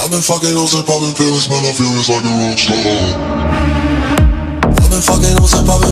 I've been fucking hoes and popping pills, man, I feel it's like a rock star.